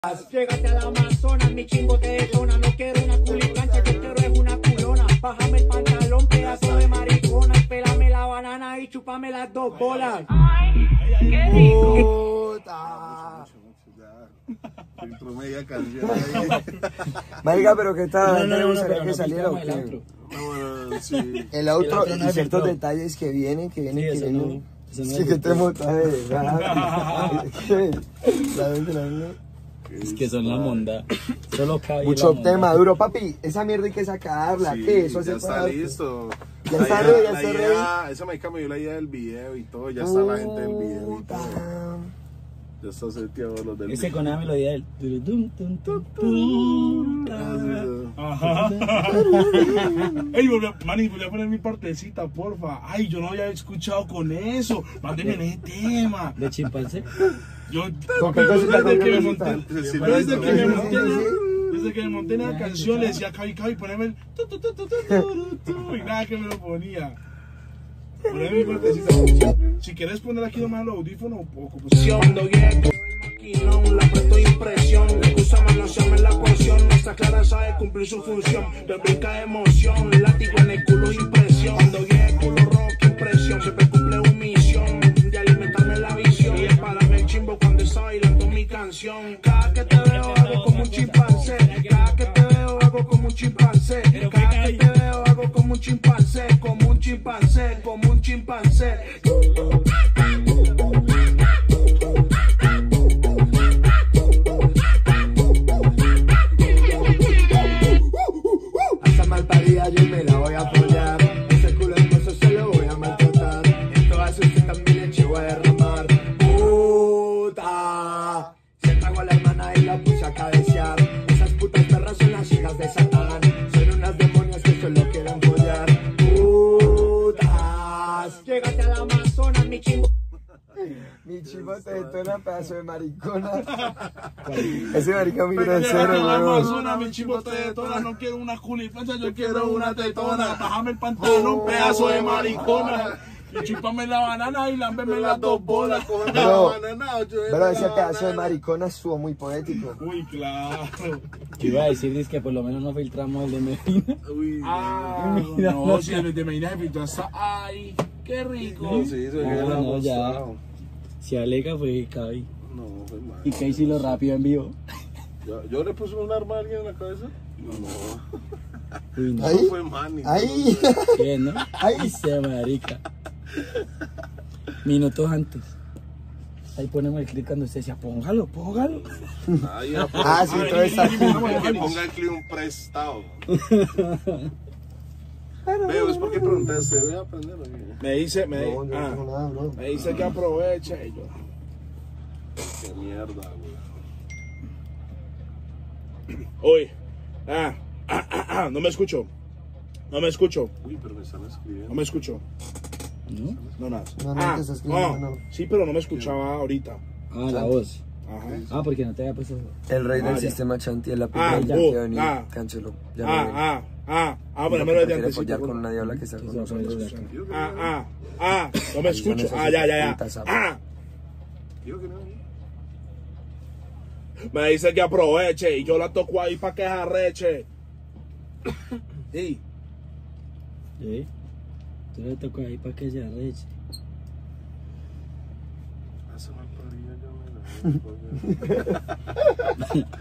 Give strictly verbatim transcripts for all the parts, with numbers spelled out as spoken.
Llégate al Amazonas, mi chimbo te detona. No quiero una culicancha, yo quiero es una culona. Bájame el pantalón, pedazo de maricona. Y pélame la banana y chupame las dos bolas. Ay, qué rico. Puta. Entró media canción ahí. Marica, pero ¿qué tal? No, no, no, ¿Le no, gustaría pero que no saliera o pintamos el qué? outro. No, bueno, sí. El outro El outro no y es ciertos el flow. detalles que vienen, que vienen, Sí, que eso vienen. no- eso no Sí, es que el te flow. montas de verdad. La vez, la vez. Es que son la monda. Solo cabe Mucho la monda. tema duro, papi. Esa mierda hay que sacarla. Sí, ¿Qué? Eso ya hace está para- listo. Ya La está idea- ready, ya la está idea- Esa marica me dio la idea del video y todo. Ya está la gente del video y todo. Puta. Ya está seteado los del Ese video. con la melodía del. Tum, tum, tum, tum. Ajá. Ey, volví a, mani, volví a poner mi partecita, porfa. Ay, yo no había escuchado con eso. Mándenme ese tema. De chimpancé. Yo, ¿Con qué cosita, desde con que qué me cosita? monté, Sí, pero desde sí, que me sí, monté, en la- sí. desde que me monté en la canción le decía Cabi Cabi, poneme el tu, tu, tu, tu, tu, tu, tu, y nada que me lo ponía. Poneme mi partecita. Si quieres poner aquí nomás el audífono o composición. Cuando llegue el maquinón, la presto impresión. Le excusa manosearme la poción. Esta clara sabe cumplir su función. Te brinca emoción, látigo en el culo impresión. Cuando llegue el culo rock impresión. Siempre cumple un misión de alimentarme la visión. Y es para el chimbo cuando está bailando mi canción. Cada que te veo hago como un chimpancé. Cada que te veo hago como un chimpancé. Cada que te veo hago como un chimpancé. Como un chimpancé, como un chimpancé. Hasta malparida yo me la voy a apoyar. Ese culo hermoso se lo voy a maltratar. En todas sus tetas mi leche voy a derramar. Puta, se tragó a la hermana y la puse a cabecear. Esas putas perras son las hijas de Satán. Son unas demonias que solo quieren follar. Putas, llégate al Amazonas, mi chingo. Mi chivo te detona, pedazo de maricona. Ese marica muy grosero, la weón. Amazona, mi chimbo te detona. No quiero una culipancha, yo quiero una tetona. Bájame el pantalón, pedazo de maricona. Y chúpame la banana y lámbeme las dos bolas. Coge Bro, la banana, yo Pero la ese pedazo de banana. maricona estuvo muy poético. Uy, claro. Yo iba a decir es que por lo menos no filtramos el de Medina. Uy, Ah, Mira, no, no. si el de Medina se pintó hasta. Ay, qué rico. no, sí, se No, hubiera no, ya. mostrado. Si alega fue Cabi. No, fue mal. Y Casey lo rápido en vivo. Yo, yo le puse un arma a alguien en la cabeza. No, Uy, no. Ahí, eso fue Manny. ahí. ¿Quién, no? Ay. Ay, se marica. Minutos antes. Ahí ponemos el clip cuando usted decía, póngalo, póngalo. Ahí era por- Ah, sí, Ay, todo está y- y- y- cool. Como que ponga el clip un prestado. Veo, es porque preguntaste, voy a aprender. oye. Me dice, me, No, yo no ah, digo nada, bro. me dice que aproveche. Y yo, Qué mierda, güey. uy, ah, ah, ah, ah, no me escucho. No me escucho. Uy, pero me están No escribiendo. me escucho. ¿No? No, nada. No, no, ah, te está escribiendo, ah, no. sí, pero no me escuchaba ahorita. Ah, la voz. Ajá. Ah, porque no te había puesto. El rey del Ah, ya. sistema Chanti, la Ah, primera oh, que venía, ah. canceló. Ya no Ah, viene. ah, ah, ah, Dijo bueno, que me lo de prefiere antes. follar con una diabla que está con nosotros. Ah, ah, ah, no me Ahí son escucho. esas Ah, ya, ya, ya. putas, Ah, Digo que no. me dice que aproveche y yo la toco ahí para que se arreche. Sí. ¿Sí? Tú le tocó ahí para que se arreche. Hace mal parilla, ya me la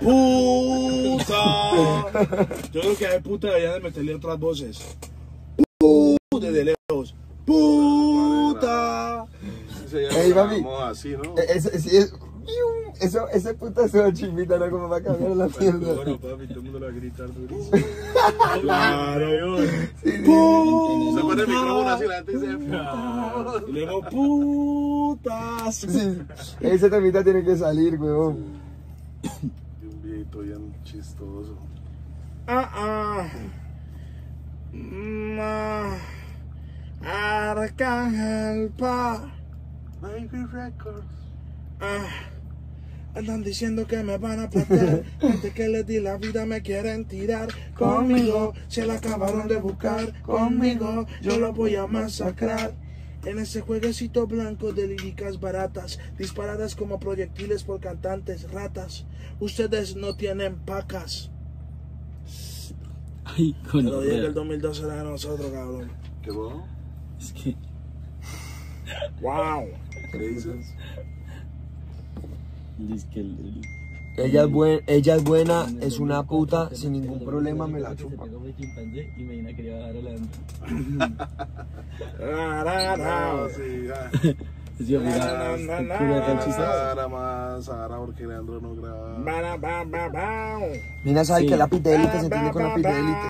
¡Puta! Yo creo que a ese puta deberían de meterle otras voces. ¡Puta! Desde lejos. ¡Puta! Ey, papi. Así, ¿no? Eh, Ese, sí, es, eso, ese puta se va chimbita, ¿no? Como va a cambiar la mierda. Bueno, papi, todo el mundo le va a gritar durísimo. Claro. Se pone el micrófono así, la gente dice. Y luego, putas. Sí, ese temita tiene que salir, weón. Y un viejito bien chistoso. Ah, ah. Mm, ah. Arcángel Pa. Baby Records. Ah. Andan diciendo que me van a patear. Gente que les di la vida me quieren tirar. Conmigo se la acabaron de buscar. Conmigo yo lo voy a masacrar. En ese jueguecito blanco de líricas baratas, disparadas como proyectiles por cantantes ratas, ustedes no tienen pacas. Ay, con Pero dije que el dos mil doce era de nosotros, cabrón. ¿Qué bueno? Es que. Wow. ¿Qué dices? Es que el. el- Ella es, buen, ella es buena, el- es el- una el- puta, el- sin ningún el- problema me la el- chupa. Se pegó mi chimpancé y Medina quería bajar a Leandro. Ra, ra, ra. No, sí, ya. Sí, mira, Na, na, na, pura na. canchita. Sara más, Sara porque Leandro no graba. Ba, ba, ba, ba. Mira, ¿sabes Sí. que la pita élite se entiende con la pita élite?